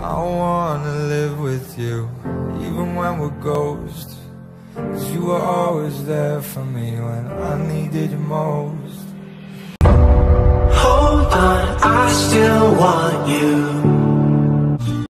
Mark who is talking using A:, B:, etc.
A: I wanna live with you, even when we're ghosts. 'Cause you were always there for me when I needed you most.
B: Hold on, I still want you.